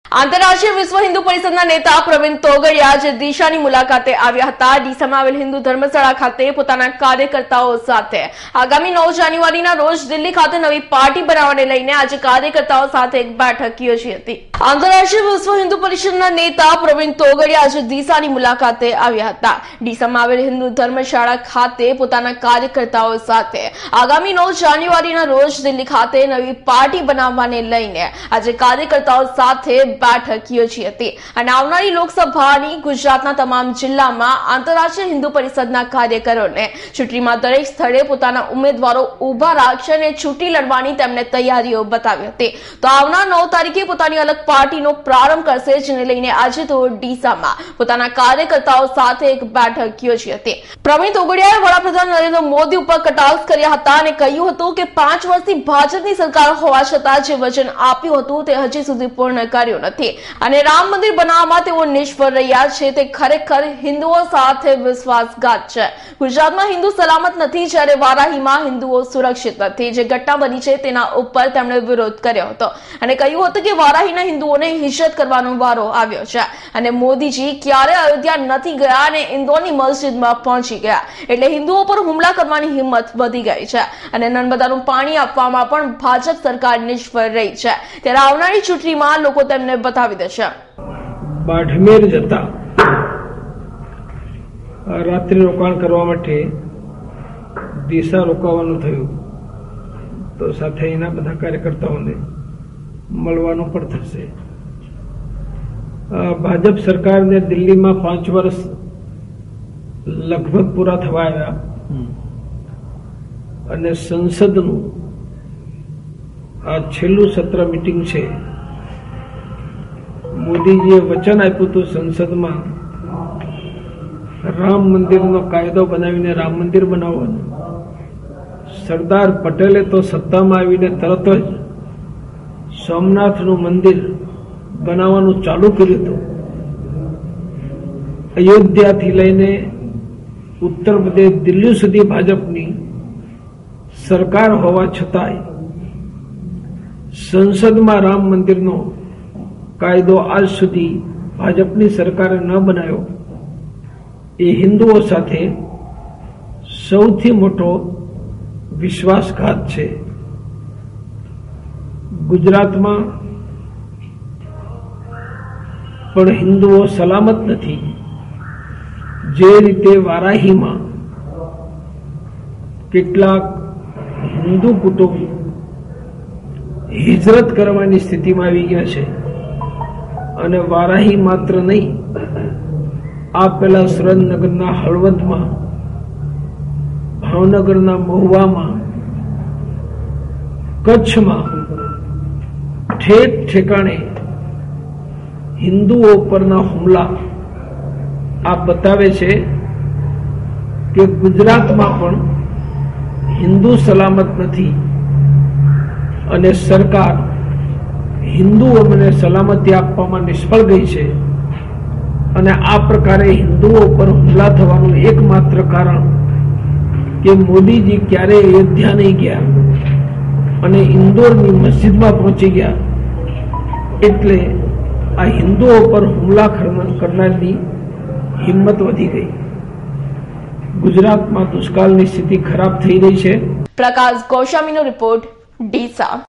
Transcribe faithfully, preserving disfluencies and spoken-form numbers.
આંતરરાષ્ટ્રીય વિશ્વ હિન્દુ પરિષદના નેતા પ્રવીણ તોગડિયા આજે દિશાની મુલાકાતે આવ્યા હતા। ડીસામાં આવેલ હિન્દુ ધર્મશાળા ખાતે પોતાના કાર્યકર્તાઓ સાથે આગામી નવ જાન્યુઆરીના રોજ દિલ્હી ખાતે નવી પાર્ટી બનાવવાને લઈને આજે કાર્યકર્તાઓ સાથે એક બેઠક યોજી હતી। આંતરરાષ્ટ્રીય વિશ્વ હિન્દુ પરિષદના નેતા પ્રવીણ તોગડિયા આજે દિશાની મુલાકાતે આવ્યા હતા। ડીસામાં આવેલ હિન્દુ ધર્મશાળા ખાતે પોતાના કાર્યકર્તાઓ સાથે આગામી નવ જાન્યુઆરીના રોજ દિલ્હી ખાતે નવી પાર્ટી બનાવવાને લઈને આજે કાર્યકર્તાઓ સાથે બેઠક યોજી હતી અને આવનારી લોકસભાની ગુજરાતના તમામ જિલ્લામાં આંતરરાષ્ટ્રીય હિન્દુ પરિષદના કાર્યકરોને ચૂંટણીમાં દરેક સ્થળે પોતાના ઉમેદવારો ઉભા રાખશે અને ચૂંટણી લડવાની તેમને તૈયારીઓ બતાવી હતી। તો આવનાર નવ તારીખે પોતાની અલગ પાર્ટીનો પ્રારંભ કરશે, જેને લઈને આજે તેઓ ડીસામાં પોતાના કાર્યકર્તાઓ સાથે એક બેઠક યોજી હતી। પ્રવીણ તોગડિયાએ વડાપ્રધાન નરેન્દ્ર મોદી ઉપર કટાક્ષ કર્યા હતા અને કહ્યું હતું કે પાંચ વર્ષથી ભાજપની સરકાર હોવા છતાં જે વચન આપ્યું હતું તે હજી સુધી પૂર્ણ કર્યું નથી અને રામ મંદિર બનાવવામાં તેઓ નિષ્ફળ રહ્યા છે। તે ખરેખર હિન્દુઓ સાથે વિશ્વાસઘાત છે। ગુજરાતમાં હિન્દુ સલામત નથી, જ્યારે વારાહીમાં હિન્દુઓ સુરક્ષિત નથી। જે ઘટના બની છે તેના ઉપર તેમણે વિરોધ કર્યો હતો અને કહ્યું હતું કે વારાહીના હિન્દુઓને હિજરત કરવાનો વારો આવ્યો છે અને મોદીજી ક્યારે અયોધ્યા નથી ગયા અને ઇન્દોરની મસ્જિદમાં પહોંચી ગયા એટલે હિન્દુઓ પર હુમલા કરવાની હિંમત વધી ગઈ છે અને નર્મદાનું પાણી આપવામાં પણ ભાજપ સરકાર નિષ્ફળ રહી છે। ત્યારે આવનારી ચૂંટણીમાં લોકો તેમને बतावी देशे। बाड़मेर जता रात्रि रोकाण करवा माटे दिशा रोकावानुं थयुं तो साथे एना बधा कार्यकर्ताओने मळवानुं पण थशे। भाजप सरकार ने दिल्ली में पांच वर्ष लगभग पूरा थवा आव्या अने संसदनुं आ छेल्लुं सत्र मीटिंग छे। मोदीजीए वचन आप्युं तो संसद में राम मंदिर नो कायदो बनावीने राम मंदिर बनाववानुं। सरदार पटेले तो सत्ता में आवीने तरत ज सोमनाथ नु मंदिर बनाववानुं चालू कर्युं हतुं। अयोध्या थी लईने उत्तर प्रदेश दिल्ही सुधी भाजपनी सरकार होवा छतांय संसद में राम मंदिर नो कायदो आज सुधी भाजपनी सरकारे न बनायो ए हिंदुओं साथे सौथी मोटो विश्वासघात छे। गुजरात में पण हिंदुओ सलामत नथी। जे रीते वाराही में केटलाक हिंदू कुटुंब हिजरत करवानी स्थिति में आवी गया छे અને વારાહી માત્ર નહીં, આ પેલા સુરેન્દ્રનગરના હળવદમાં, ભાવનગરના મહુવામાં, કચ્છમાં ઠેક ઠેકાણે હિન્દુઓ પરના હુમલા આ બતાવે છે કે ગુજરાતમાં પણ હિન્દુ સલામત નથી અને સરકાર हिंदुओं ने सलामती आपवामां निष्फळ गई है अने आ प्रकारे हिंदुओं पर हुमला थवानुं एकमात्र कारण के मोदी जी क्यारे अयोध्या नहीं गया अने इंदोरनी मस्जिद में पहुंची गया एटले आ हिंदुओं पर हुमला करनारनी हिम्मत वधी गई। गुजरात में दुष्काळनी स्थिति खराब थई रही है। प्रकाश गोस्वामीनो रिपोर्ट, डीसा।